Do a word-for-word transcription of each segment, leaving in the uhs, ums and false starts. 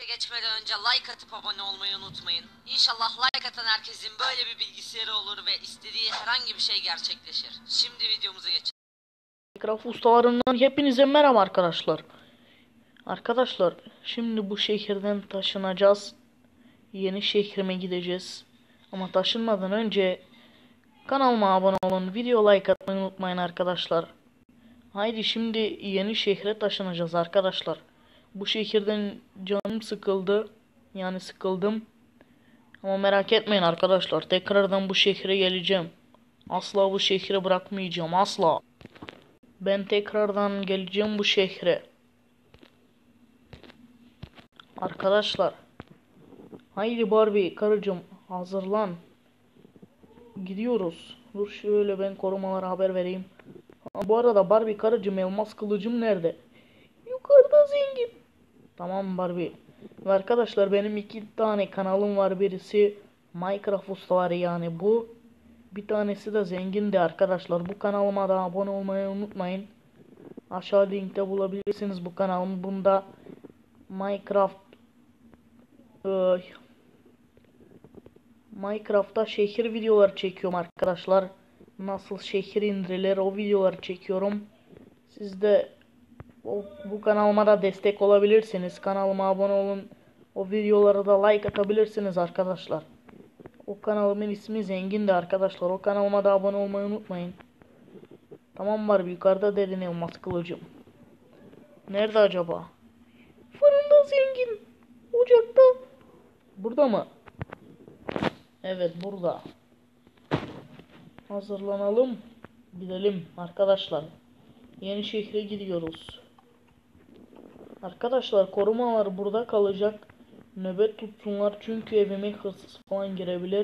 Geçmeden önce like atıp abone olmayı unutmayın. İnşallah like atan herkesin böyle bir bilgisayarı olur ve istediği herhangi bir şey gerçekleşir. Şimdi videomuza geçelim. Minecraft ustalarından hepinize merhaba arkadaşlar. Arkadaşlar şimdi bu şehirden taşınacağız. Yeni şehrime gideceğiz. Ama taşınmadan önce kanalıma abone olun, video like atmayı unutmayın arkadaşlar. Haydi şimdi yeni şehre taşınacağız arkadaşlar. Bu şehirden canım sıkıldı. Yani sıkıldım. Ama merak etmeyin arkadaşlar. Tekrardan bu şehre geleceğim. Asla bu şehri bırakmayacağım. Asla. Ben tekrardan geleceğim bu şehre. Arkadaşlar. Haydi Barbie karıcığım hazırlan. Gidiyoruz. Dur şöyle ben korumalara haber vereyim. Ha, bu arada Barbie karıcığım elmas kılıcım nerede? Yukarıda zengin. Tamam Barbie. Ve arkadaşlar benim iki tane kanalım var. Birisi Minecraft ustaları yani bu. Bir tanesi de zengindi arkadaşlar. Bu kanalıma da abone olmayı unutmayın. Aşağı linkte bulabilirsiniz bu kanalımı. Bunda Minecraft e, Minecraft'ta şehir videoları çekiyorum arkadaşlar. Nasıl şehir indirilir o videoları çekiyorum. Siz de o, bu kanalıma da destek olabilirsiniz. Kanalıma abone olun. O videolara da like atabilirsiniz arkadaşlar. O kanalımın ismi Zengindi arkadaşlar. O kanalıma da abone olmayı unutmayın. Tamam var yukarıda derin elmas kılıcım. Nerede acaba? Fırında zengin. Ocakta. Burada mı? Evet burada. Hazırlanalım. Gidelim arkadaşlar. Yeni şehre gidiyoruz. Arkadaşlar korumalar burada kalacak. Nöbet tutsunlar çünkü evime hırsız falan girebilir.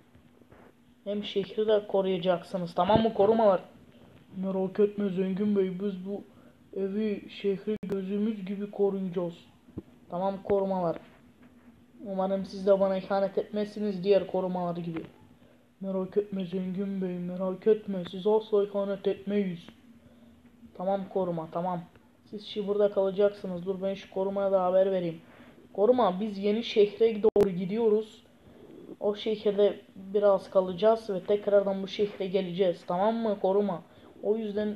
Hem şehri de koruyacaksınız. Tamam mı korumalar? Merak etme zengin bey, biz bu evi şehri gözümüz gibi koruyacağız. Tamam korumalar. Umarım siz de bana ihanet etmezsiniz diğer korumalar gibi. Merak etme zengin bey, merak etme, siz asla ihanet etmeyiz. Tamam koruma, tamam. Siz şimdi burada kalacaksınız. Dur ben şu korumaya da haber vereyim. Koruma, biz yeni şehre doğru gidiyoruz. O şehirde biraz kalacağız ve tekrardan bu şehre geleceğiz. Tamam mı koruma? O yüzden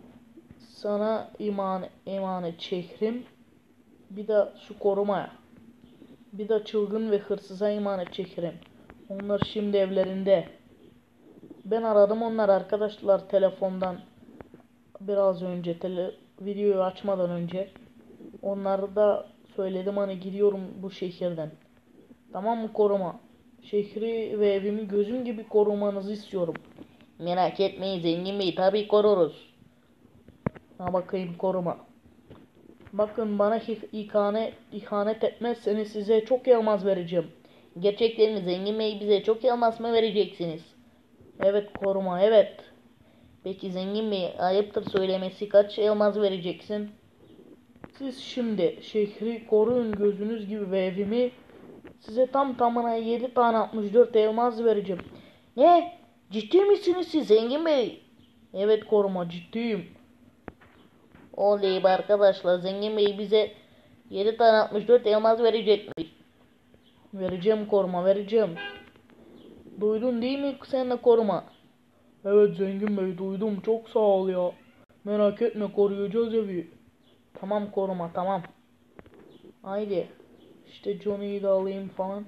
sana iman, emanet şehrim. Bir de şu korumaya. Bir de çılgın ve hırsıza emanet şehrim. Onlar şimdi evlerinde. Ben aradım onlar arkadaşlar telefondan. Biraz önce tele, videoyu açmadan önce. Onları da söyledim hani gidiyorum bu şehirden. Tamam mı koruma? Şehri ve evimi gözüm gibi korumanızı istiyorum. Merak etmeyin zengin bey, tabii koruruz. Ha bakayım koruma. Bakın bana ihanet, ihanet etmezseniz size çok elmas vereceğim. Gerçekten mi zengin bey, bize çok elmas mı vereceksiniz? Evet koruma, evet. Peki zengin bey, ayıptır söylemesi, kaç elmas vereceksin? Siz şimdi şehri koruyun gözünüz gibi ve evimi. Size tam tamına yedi tane altmış dört elmas vereceğim. Ne? Ciddi misiniz siz zengin bey? Evet koruma, ciddiyim. Oley be arkadaşlar, zengin bey bize yedi tane altmış dört elmas verecekmiş. Vereceğim koruma, vereceğim. Duydun değil mi sen de koruma? Evet zengin bey, duydum, çok sağ ol ya. Merak etme, koruyacağız evi. Tamam koruma, tamam. Haydi. İşte Johnny'yi de alayım falan.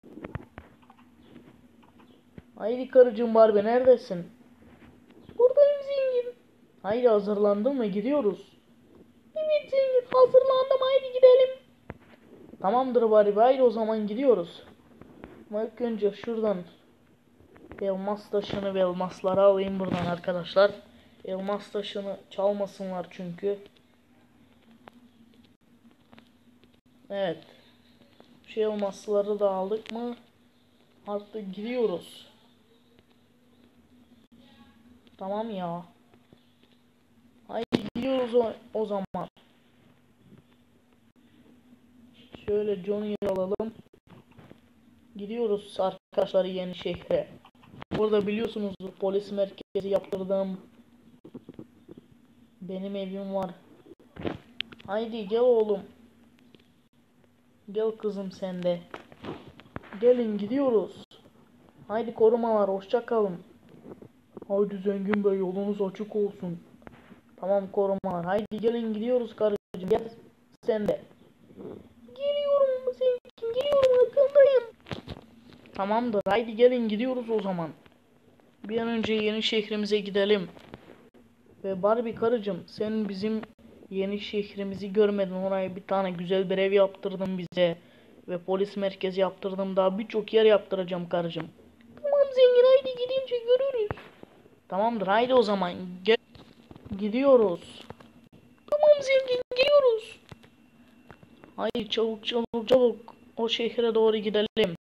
Haydi karıcığım Barbie, neredesin? Buradayım zengin. Haydi hazırlandın mı, gidiyoruz? Evet zengin, hazırlandım, haydi gidelim. Tamamdır Barbie, haydi o zaman gidiyoruz. Ama ilk önce şuradan elmas taşını ve elmasları alayım buradan arkadaşlar. Elmas taşını çalmasınlar çünkü. Evet. Şu elmasları da aldık mı artık gidiyoruz. Tamam ya. Haydi gidiyoruz o, o zaman. Şöyle Johnny'yi alalım. Gidiyoruz arkadaşlar yeni şehre. Burada biliyorsunuz polis merkezi yaptırdım. Benim evim var. Haydi gel oğlum. Gel kızım sen de. Gelin gidiyoruz. Haydi korumalar hoşça kalın. Haydi zengin bey yolunuz açık olsun. Tamam korumalar. Haydi gelin gidiyoruz karıcığım. Gel sen de. Geliyorum zengin geliyorum arkandayım. Tamamdır haydi gelin gidiyoruz o zaman. Bir an önce yeni şehrimize gidelim. Ve Barbie karıcığım sen bizim yeni şehrimizi görmedin. Oraya bir tane güzel bir ev yaptırdın bize. Ve polis merkezi yaptırdım. Daha birçok yer yaptıracağım karıcığım. Tamam zengin haydi gidince görürüz. Tamamdır haydi o zaman. Gel. Gidiyoruz. Tamam zengin geliyoruz. Haydi çabuk çabuk çabuk. O şehre doğru gidelim.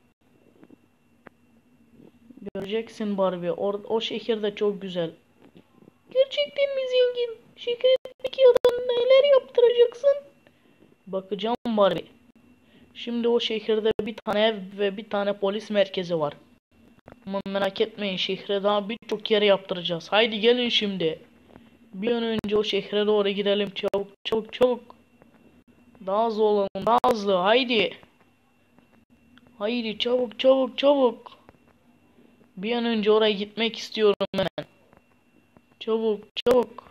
Göreceksin Barbie. O, o şehir de çok güzel. Gerçekten mi zengin? Şehirdeki adam neler yaptıracaksın? Bakacağım Barbie. Şimdi o şehirde bir tane ev ve bir tane polis merkezi var. Ama merak etmeyin şehre daha birçok yer yaptıracağız. Haydi gelin şimdi. Bir an önce o şehre doğru gidelim. Çabuk çabuk çabuk. Daha hızlı olalım daha hızlı haydi. Haydi çabuk çabuk çabuk. Bir an önce oraya gitmek istiyorum hemen. Çabuk çabuk.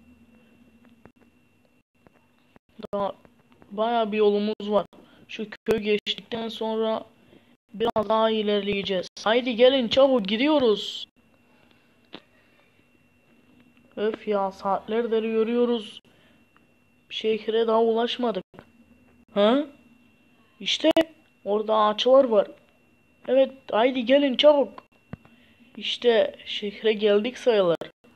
Daha bayağı bir yolumuz var. Şu köyü geçtikten sonra biraz daha ilerleyeceğiz. Haydi gelin çabuk gidiyoruz. Öf ya saatlerdir yürüyoruz. Şehre daha ulaşmadık. Ha? İşte orada ağaçlar var. Evet haydi gelin çabuk. İşte şehre geldik sayılır.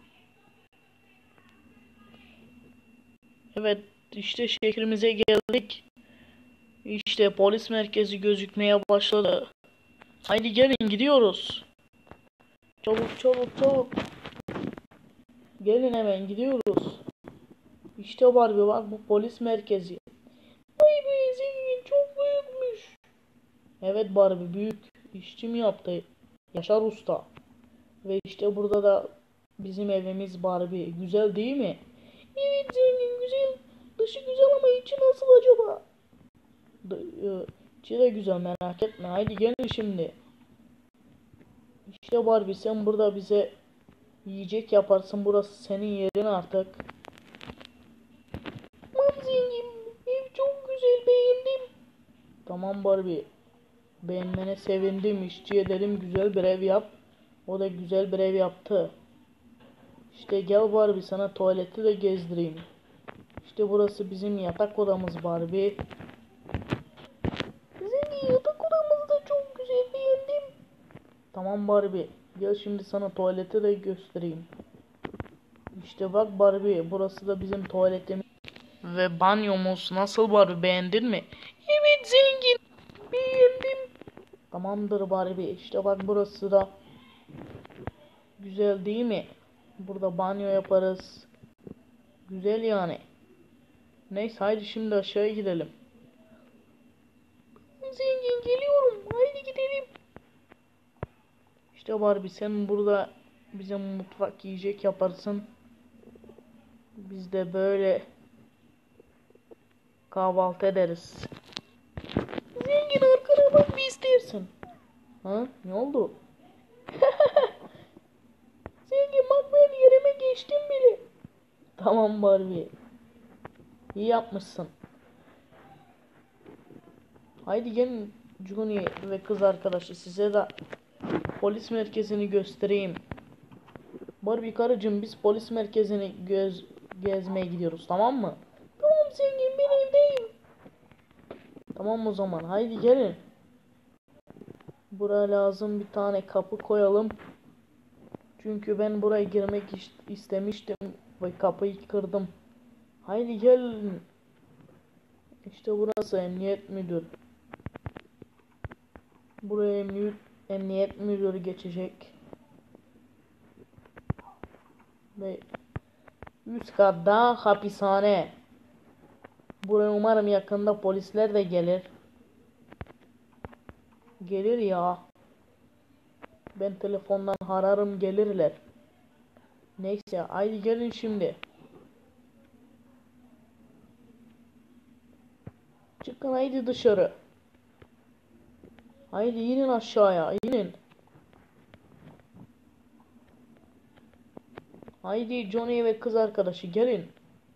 Evet işte şehrimize geldik. İşte polis merkezi gözükmeye başladı. Haydi gelin gidiyoruz. Çabuk çabuk çabuk. Gelin hemen gidiyoruz. İşte Barbie bak bu polis merkezi. Vay be zengin çok büyükmüş. Evet Barbie büyük. İşçi yaptı? Yaşar Usta. Ve işte burada da bizim evimiz Barbie. Güzel değil mi? Evet zengin güzel. Dışı güzel ama içi nasıl acaba? D içi de güzel merak etme. Haydi gelin şimdi. İşte Barbie sen burada bize yiyecek yaparsın. Burası senin yerin artık. Tamam zengin. Ev çok güzel beğendim. Tamam Barbie. Beğenmene sevindim. İşçiye dedim güzel bir ev yap. O da güzel bir ev yaptı. İşte gel Barbie sana tuvaleti de gezdireyim. İşte burası bizim yatak odamız Barbie. Zengin yatak odamız da çok güzel beğendim. Tamam Barbie. Gel şimdi sana tuvaleti de göstereyim. İşte bak Barbie burası da bizim tuvaletimiz. Ve banyomuz nasıl Barbie beğendin mi? Evet zengin. Beğendim. Tamamdır Barbie. İşte bak burası da güzel değil mi? Burada banyo yaparız. Güzel yani. Neyse haydi şimdi aşağıya gidelim. Zengin geliyorum. Haydi gidelim. İşte Barbie sen burada bize mutfak yiyecek yaparsın. Biz de böyle kahvaltı ederiz. Zengin arkana bak bir istersin. Ha? Ne oldu? Zengin bak ben yerime geçtim bile. Tamam Barbie. İyi yapmışsın. Haydi gelin Juni ve kız arkadaşı size de polis merkezini göstereyim. Barbie karıcığım biz polis merkezini göz gezmeye gidiyoruz tamam mı? Tamam zengin ben evdeyim. Tamam o zaman haydi gelin. Buraya lazım bir tane kapı koyalım. Çünkü ben buraya girmek istemiştim ve kapıyı kırdım. Haydi gelin. İşte burası emniyet müdür. Buraya emniyet, emniyet müdürü geçecek. Ve üst katta hapishane. Buraya umarım yakında polisler de gelir. Gelir ya. Ben telefondan ararım gelirler. Neyse haydi gelin şimdi. Çıkın haydi dışarı. Haydi inin aşağıya, inin. Haydi Johnny ve kız arkadaşı gelin.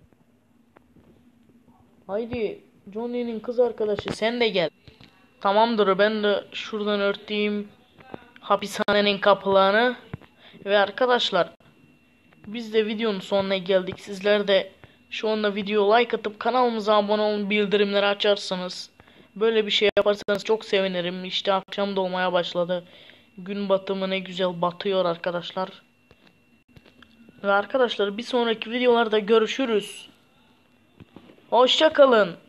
Haydi Johnny'nin kız arkadaşı sen de gel. Tamamdır, ben de şuradan örteyim hapishanenin kapılarını. Ve arkadaşlar, biz de videonun sonuna geldik. Sizler de şu anda video like atıp kanalımıza abone olun, bildirimleri açarsanız, böyle bir şey yaparsanız çok sevinirim. İşte akşam da olmaya başladı. Gün batımı ne güzel batıyor arkadaşlar. Ve arkadaşlar, bir sonraki videolarda görüşürüz. Hoşça kalın.